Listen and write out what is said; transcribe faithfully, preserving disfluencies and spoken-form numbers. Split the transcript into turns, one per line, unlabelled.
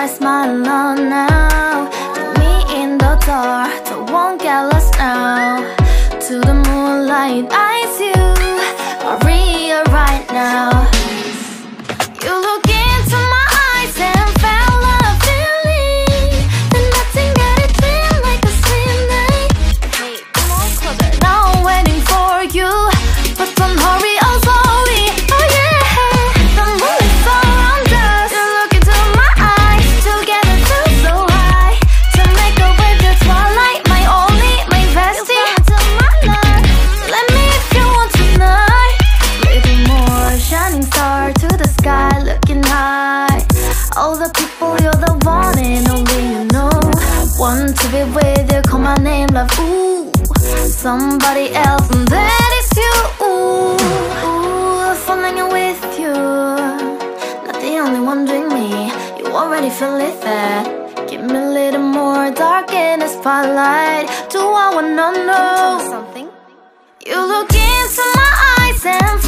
my smile on now. Put me in the dark, don't won't get lost now. To the moonlight, eyes you are real right now. You look into my eyes and felt a feeling that nothing got it feel like a sweet night. Hey, come on closer. Now I'm waiting for you, but don't hurry, oh slowly. Oh yeah, the moon is around us. You look into my eyes, together feel so high. To make a way the twilight, my only, my bestie. You fell into my life. Let me if you want tonight. Little more shining star to the sky, looking high. All the people, you're the one and only you know. Want to be with you, call my name, love, ooh. Somebody else, and that is you, ooh. Ooh, falling in with you. Not the only one doing me, you already feel it there. Give me a little more dark in the spotlight. Do I wanna know something? You look into my eyes and